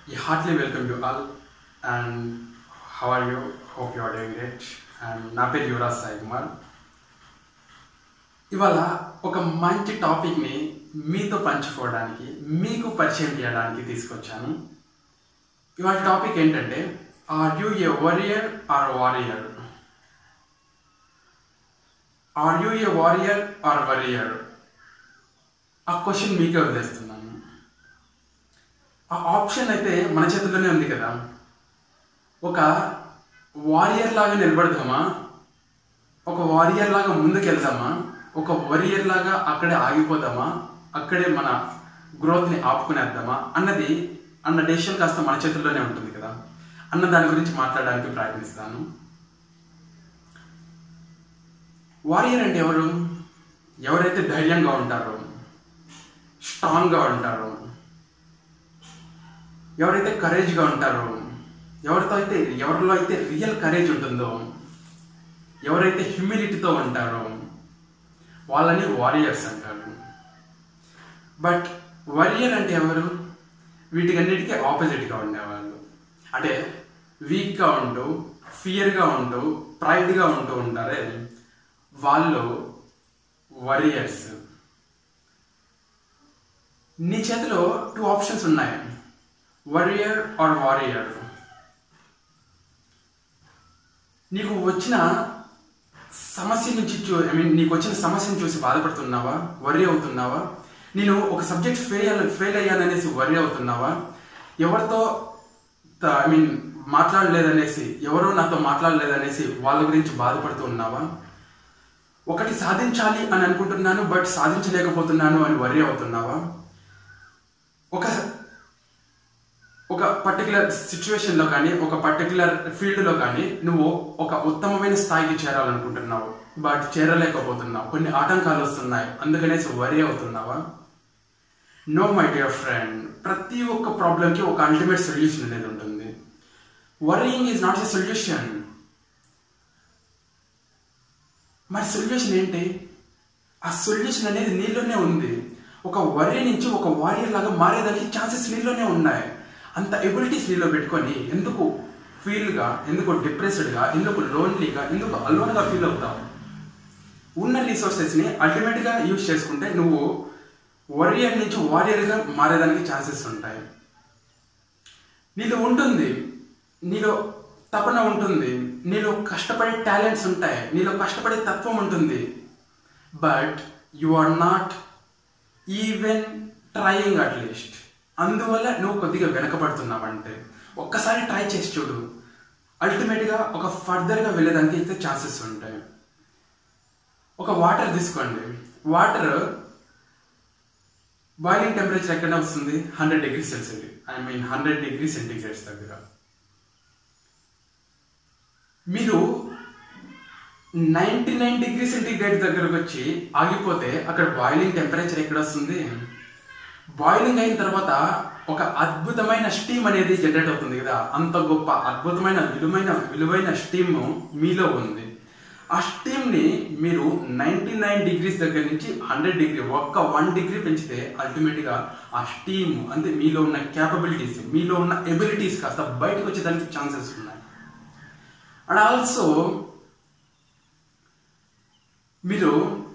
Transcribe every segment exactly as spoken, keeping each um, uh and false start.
Yeah, heartily welcome you all. And how are you? Hope you are doing great. And నా పేరు యువరాజ్ సాయి కుమార్. ఇవాళ ఒక మంచి టాపిక్ని మీతో పంచుకోవడానికి మీకు పరిచయం చేయడానికి తీసుకొచ్చాను. ఇవాళ టాపిక్ ఏంటంటే, are you a warrior or worrier? Are you a warrior or worrier? ఆ క్వశ్చన్ మీకే వదిలేస్తున్నాను. ఆ ఆప్షన్ అయితే మన చేతుల్లోనే ఉంది కదా. ఒక వారియర్ లాగా నిలబడదామా, ఒక వారియర్ లాగా ముందుకెళ్దామా, ఒక వారియర్ లాగా అక్కడే ఆగిపోదామా, అక్కడే మన గ్రోత్ని ఆపుకునేద్దామా అన్నది అన్న డెసిషన్ కాస్త మన చేతుల్లోనే ఉంటుంది కదా అన్న దాని గురించి మాట్లాడడానికి ప్రయత్నిస్తాను. వారియర్ అంటే ఎవరు? ఎవరైతే ధైర్యంగా ఉంటారో, స్ట్రాంగ్గా ఉంటారో, ఎవరైతే కరేజ్గా ఉంటారో, ఎవరితో అయితే ఎవరిలో అయితే రియల్ కరేజ్ ఉంటుందో, ఎవరైతే హ్యూమిలిటీతో ఉంటారో వాళ్ళని వారియర్స్ అంటారు. బట్ వారియర్ అంటే ఎవరు? వీటికన్నిటికీ ఆపోజిట్గా ఉండేవాళ్ళు. అంటే వీక్గా ఉంటూ, ఫియర్గా ఉంటూ, ప్రైడ్గా ఉంటూ ఉంటారే వాళ్ళు వారియర్స్. నీ చేతిలో టూ ఆప్షన్స్ ఉన్నాయి, వారియర్ ఆర్ వారియర్. నీకు వచ్చిన సమస్య నుంచి చూ ఐ మీన్ నీకు వచ్చిన సమస్యను చూసి బాధపడుతున్నావా, వరి అవుతున్నావా? నేను ఒక సబ్జెక్ట్ ఫెయిల్ ఫెయిల్ అయ్యాననేసి వరి అవుతున్నావా? ఎవరితో ఐ మీన్ మాట్లాడలేదనేసి, ఎవరో నాతో మాట్లాడలేదనేసి వాళ్ళ గురించి బాధపడుతూ ఉన్నావా? ఒకటి సాధించాలి అని అనుకుంటున్నాను బట్ సాధించలేకపోతున్నాను అని వరి అవుతున్నావా? ఒక ఒక పర్టికులర్ సిచ్యువేషన్లో కానీ, ఒక పర్టికులర్ ఫీల్డ్లో కానీ నువ్వు ఒక ఉత్తమమైన స్థాయికి చేరాలనుకుంటున్నావు బట్ చేరలేకపోతున్నావు, కొన్ని ఆటంకాలు వస్తున్నాయి, అందుకనేసి వరి అవుతున్నావా? నో మై డియర్ ఫ్రెండ్, ప్రతి ఒక్క ప్రాబ్లంకి ఒక అల్టిమేట్ సొల్యూషన్ అనేది ఉంటుంది. Worrying is not a solution. మరి సొల్యూషన్ ఏంటి? ఆ సొల్యూషన్ అనేది నీలోనే ఉంది. ఒక వరి నుంచి ఒక వారియర్ లాగా మారేదానికి ఛాన్సెస్ నీలోనే ఉన్నాయి. అంత ఎబిలిటీస్ నీలో పెట్టుకొని ఎందుకు ఫీల్గా, ఎందుకు డిప్రెస్డ్గా, ఎందుకు లోన్లీగా, ఎందుకు అలోన్గా ఫీల్ అవుతావు? ఉన్న రీసోర్సెస్ని అల్టిమేట్గా యూజ్ చేసుకుంటే నువ్వు వారియర్ నుంచి వారియర్గా మారేదానికి ఛాన్సెస్ ఉంటాయి. నీలో ఉంటుంది, నీలో తపన ఉంటుంది, నీలో కష్టపడే టాలెంట్స్ ఉంటాయి, నీలో కష్టపడే తత్వం ఉంటుంది. But you are not even trying at least. అందువల్ల నువ్వు కొద్దిగా వెనకబడుతున్నావంటే ఒక్కసారి ట్రై చేసి చూడు. అల్టిమేట్గా ఒక ఫర్దర్గా వెళ్ళేదానికి అయితే ఛాన్సెస్ ఉంటాయి. ఒక వాటర్ తీసుకోండి. వాటర్ బాయిలింగ్ టెంపరేచర్ ఎక్కడ వస్తుంది? Hundred degree Celsius I mean hundred degree centigrades దగ్గర. మీరు నైంటీ నైన్ డిగ్రీ సెంటిగ్రేడ్ దగ్గరకు వచ్చి ఆగిపోతే అక్కడ బాయిలింగ్ టెంపరేచర్ ఎక్కడ వస్తుంది? బాయిలింగ్ అయిన తర్వాత ఒక అద్భుతమైన స్టీమ్ అనేది జనరేట్ అవుతుంది కదా. అంత గొప్ప అద్భుతమైన విలువైన విలువైన స్టీమ్ మీలో ఉంది. ఆ స్టీమ్ని మీరు నైంటీ నైన్ డిగ్రీస్ దగ్గర నుంచి హండ్రెడ్ డిగ్రీ ఒక్క వన్ డిగ్రీ పెంచితే అల్టిమేట్గా ఆ స్టీమ్ అంటే మీలో ఉన్న క్యాపబిలిటీస్, మీలో ఉన్న ఎబిలిటీస్ కాస్త బయటకు వచ్చేదానికి ఛాన్సెస్ ఉన్నాయి. అండ్ ఆల్సో మీరు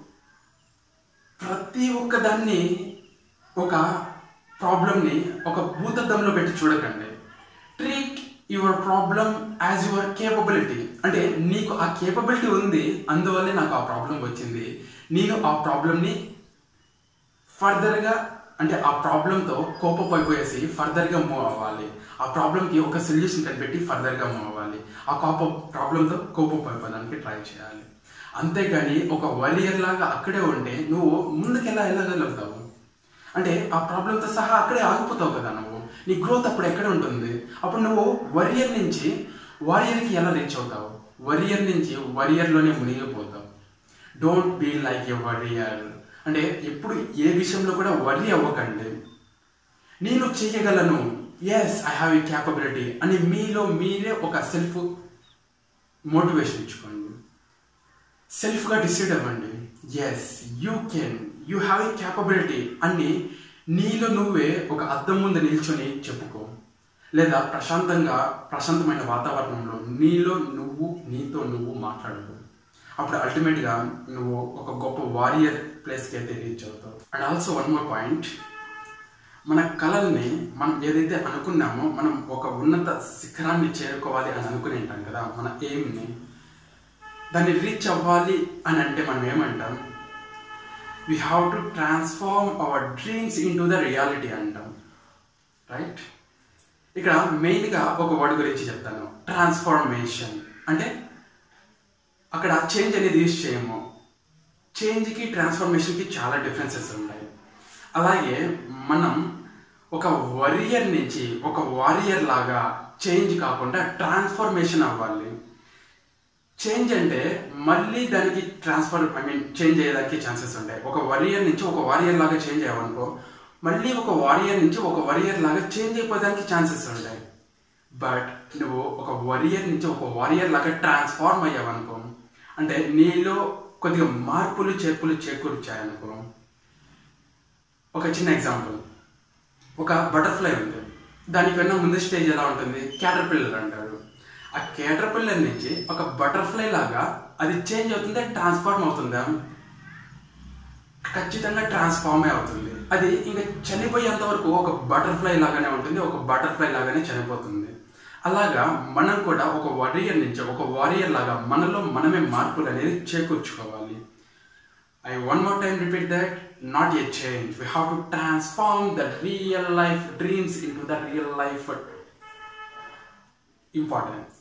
ప్రతి ఒక్క దాన్ని, ఒక ప్రాబ్లమ్ని ఒక భూతద్దంలో పెట్టి చూడకండి. Treat your problem as your capability. అంటే నీకు ఆ కేపబిలిటీ ఉంది, అందువల్లే నాకు ఆ ప్రాబ్లం వచ్చింది. నేను ఆ ప్రాబ్లమ్ని ఫర్దర్గా అంటే ఆ ప్రాబ్లంతో కోపమైపోయేసి ఫర్దర్గా మూవ్ అవ్వాలి. ఆ ప్రాబ్లంకి ఒక సొల్యూషన్ కనిపెట్టి ఫర్దర్గా మూవ్ అవ్వాలి. ఆ కోప ప్రాబ్లంతో కోపమైపోవడానికి ట్రై చేయాలి. అంతేగాని ఒక వారియర్ లాగా అక్కడే ఉంటే నువ్వు ముందుకెలా వెళ్ళగలుగుతావు? అంటే ఆ ప్రాబ్లంతో సహా అక్కడే ఆగిపోతావు కదా. నువ్వు నీ గ్రోత్ అప్పుడు ఎక్కడ ఉంటుంది? అప్పుడు నువ్వు వారియర్ నుంచి వారియర్కి ఎలా రీచ్ అవుతావు? వారియర్ నుంచి వారియర్లోనే మునిగిపోతావు. Don't be like a worrier. అంటే ఎప్పుడు ఏ విషయంలో కూడా వరి అవ్వకండి. నేను చేయగలను, yes I have a capability అని మీలో మీరే ఒక సెల్ఫ్ మోటివేషన్ ఇచ్చుకోండి. సెల్ఫ్గా డిసైడ్ అవ్వండి, yes you can, you have a capability అని నీలో నువ్వే ఒక అద్దం ముందు నిల్చొని చెప్పుకో. లేదా ప్రశాంతంగా ప్రశాంతమైన వాతావరణంలో నీలో నువ్వు నీతో నువ్వు మాట్లాడదు. అప్పుడు అల్టిమేట్గా నువ్వు ఒక గొప్ప వారియర్ ప్లేస్కి అయితే రీచ్ అవుతావు. And also one more point, మన కళల్ని మనం ఏదైతే అనుకున్నామో మనం ఒక ఉన్నత శిఖరాన్ని చేరుకోవాలి అని అనుకుని ఉంటాం కదా, మన ఎయిమ్ని దాన్ని రీచ్ అవ్వాలి అని అంటే మనం ఏమంటాం, we have to transform our dreams into the reality అంటాం, రైట్? ఇక్కడ మెయిన్గా ఒక వర్డ్ గురించి చెప్తాను, ట్రాన్స్ఫార్మేషన్. అంటే అక్కడ చేంజ్ అనేది యూజ్ చేయము. చేంజ్కి ట్రాన్స్ఫర్మేషన్కి చాలా డిఫరెన్సెస్ ఉంటాయి. అలాగే మనం ఒక వారియర్ నుంచి ఒక వారియర్ లాగా చేంజ్ కాకుండా ట్రాన్స్ఫర్మేషన్ అవ్వాలి. చేంజ్ అంటే మళ్ళీ దానికి ట్రాన్స్ఫర్ ఐ మీన్ చేంజ్ అయ్యేదానికి ఛాన్సెస్ ఉంటాయి. ఒక వారియర్ నుంచి ఒక వారియర్ లాగా చేంజ్ అయ్యావనుకో, మళ్ళీ ఒక వారియర్ నుంచి ఒక వారియర్ లాగా చేంజ్ అయిపోవడానికి ఛాన్సెస్ ఉంటాయి. బట్ నువ్వు ఒక వారియర్ నుంచి ఒక వారియర్ లాగా ట్రాన్స్ఫార్మ్ అయ్యావనుకో, అంటే నీలో కొద్దిగా మార్పులు చేర్పులు చేకూర్చాయనుకో. ఒక చిన్న ఎగ్జాంపుల్, ఒక బటర్ఫ్లై ఉంది, దానికన్నా ముందు స్టేజ్ ఎలా ఉంటుంది, క్యాటర్పిల్లర్ అంటారు. ఆ క్యాటర్పిల్లర్ నుంచి ఒక బటర్ఫ్లై లాగా అది చేంజ్ అవుతుందా, ట్రాన్స్ఫార్మ్ అవుతుందా? ఖచ్చితంగా ట్రాన్స్ఫార్మే అవుతుంది. అది ఇంకా చనిపోయేంత వరకు ఒక బటర్ఫ్లై లాగానే ఉంటుంది, ఒక బటర్ఫ్లై లాగానే చనిపోతుంది. అలాగా మనం కూడా ఒక వారియర్ నుంచి ఒక వారియర్ లాగా మనలో మనమే మార్పులు అనేది చేకూర్చుకోవాలి. I one more time repeat that, not a change, we have to transform the real life dreams into the real life importance.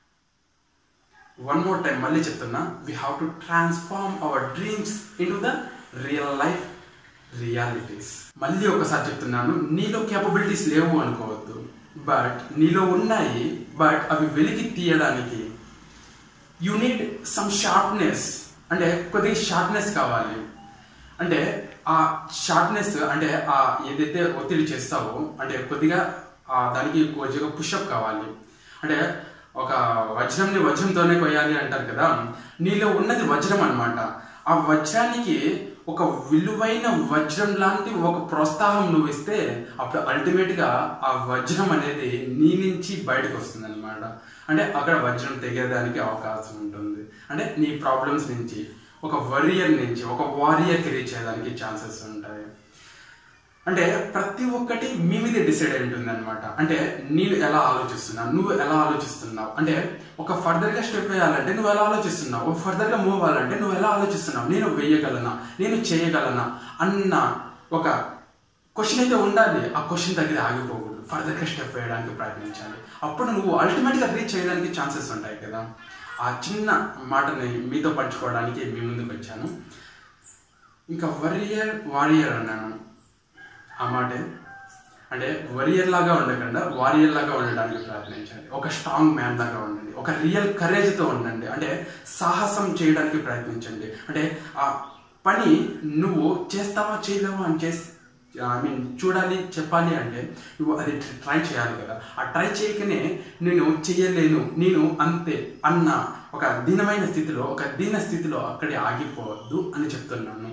One more time మళ్ళీ చెప్తున్నా, we have to transform our dreams into the real life realities. మళ్ళీ ఒకసారి చెప్తున్నాను, నీలో capabilities లేవు అనుకోవద్దు, but నీలో ఉన్నాయి. బట్ అవి వెలికి తీయడానికి యూ నీడ్ సమ్ షార్ప్నెస్, అంటే కొద్దిగా షార్ప్నెస్ కావాలి. అంటే ఆ షార్ప్నెస్ అంటే ఆ ఏదైతే ఒత్తిడి చేస్తావో, అంటే కొద్దిగా దానికి కొద్దిగా పుషప్ కావాలి. అంటే ఒక వజ్రంని వజ్రంతోనే కొయ్యాలి అంటారు కదా, నీలో ఉన్నది వజ్రం అనమాట. ఆ వజ్రానికి ఒక విలువైన వజ్రం లాంటి ఒక ప్రోత్సాహం నువ్వు ఇస్తే అప్పుడు అల్టిమేట్గా ఆ వజ్రం అనేది నీ నుంచి బయటకు వస్తుంది అనమాట. అంటే అక్కడ వజ్రం తెగేదానికి అవకాశం ఉంటుంది. అంటే నీ ప్రాబ్లమ్స్ నుంచి ఒక వారియర్ నుంచి ఒక వారియర్కి రీచ్ అయ్యేదానికి ఛాన్సెస్ ఉంటాయి. అంటే ప్రతి ఒక్కటి మీ మీద డిసైడ్ అయి ఉంటుంది అనమాట. అంటే నేను ఎలా ఆలోచిస్తున్నావు, నువ్వు ఎలా ఆలోచిస్తున్నావు, అంటే ఒక ఫర్దర్గా స్టెప్ వేయాలంటే నువ్వు ఎలా ఆలోచిస్తున్నావు, ఒక ఫర్దర్గా మూవ్ అవ్వాలంటే నువ్వు ఎలా ఆలోచిస్తున్నావు, నేను వేయగలనా, నేను చేయగలనా అన్న ఒక క్వశ్చన్ అయితే ఉండాలి. ఆ క్వశ్చన్ దగ్గర ఆగిపోకూడదు, ఫర్దర్గా స్టెప్ వేయడానికి ప్రయత్నించాలి. అప్పుడు నువ్వు అల్టిమేట్గా రీచ్ చేయడానికి ఛాన్సెస్ ఉంటాయి కదా. ఆ చిన్న మాటని మీతో పంచుకోవడానికి మీ ముందుకు వచ్చాను. ఇంకా వారియర్ వారియర్ అన్నాను, ఆ మాటే. అంటే వారియర్ లాగా ఉండకుండా వారియర్ లాగా ఉండడానికి ప్రయత్నించండి. ఒక స్ట్రాంగ్ మ్యాన్ లాగా ఉండండి, ఒక రియల్ కరేజ్తో ఉండండి. అంటే సాహసం చేయడానికి ప్రయత్నించండి. అంటే ఆ పని నువ్వు చేస్తావా చేయలేవా అని చేసి ఐ మీన్ చూడాలి చెప్పాలి అంటే నువ్వు అది ట్రై చేయాలి కదా. ఆ ట్రై చేయకనే నేను చేయలేను, నేను అంతే అన్న ఒక దీనమైన స్థితిలో ఒక దీన స్థితిలో అక్కడే ఆగిపోవద్దు అని చెప్తున్నాను.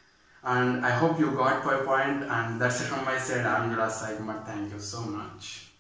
And I hope you got my point, and that's it from my side. I'm Yuvraj Sai Kumar. Thank you so much.